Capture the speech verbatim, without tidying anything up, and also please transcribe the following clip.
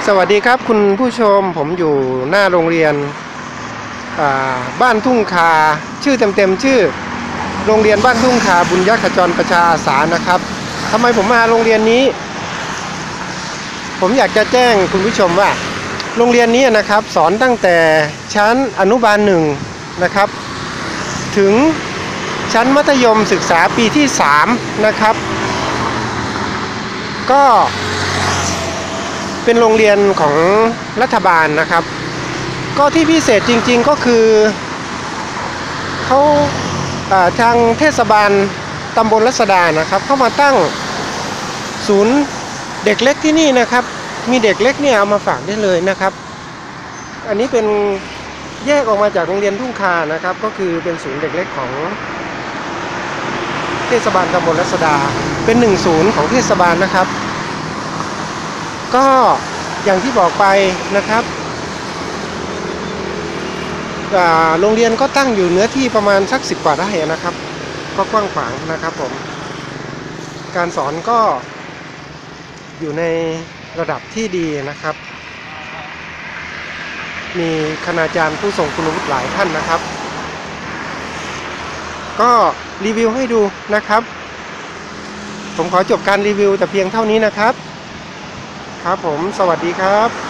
สวัสดีครับคุณผู้ชมผมอยู่หน้าโรงเรียนบ้านทุ่งคาชื่อเต็มๆชื่อโรงเรียนบ้านทุ่งคาบุญยขจรประชาอาสานะครับทำไมผมมาโรงเรียนนี้ผมอยากจะแจ้งคุณผู้ชมว่าโรงเรียนนี้นะครับสอนตั้งแต่ชั้นอนุบาลหนึ่งนะครับถึงชั้นมัธยมศึกษาปีที่สามนะครับก็เป็นโรงเรียนของรัฐบาลนะครับก็ที่พิเศษจริงๆก็คือเขาทางเทศบาลตำบลรัศดานะครับเข้ามาตั้งศูนย์เด็กเล็กที่นี่นะครับมีเด็กเล็กเนี่ยเอามาฝากได้เลยนะครับอันนี้เป็นแยกออกมาจากโรงเรียนทุ่งคานะครับก็คือเป็นศูนย์เด็กเล็กของเทศบาลตำบลรัศดาเป็นหนึ่งศูนย์ของเทศบาลนะครับก็อย่างที่บอกไปนะครับโรงเรียนก็ตั้งอยู่เนื้อที่ประมาณสักสิบกว่าไร่นะครับก็กว้างขวางนะครับผมการสอนก็อยู่ในระดับที่ดีนะครับมีคณาจารย์ผู้ทรงคุณวุฒิหลายท่านนะครับก็รีวิวให้ดูนะครับผมขอจบการรีวิวแต่เพียงเท่านี้นะครับครับผมสวัสดีครับ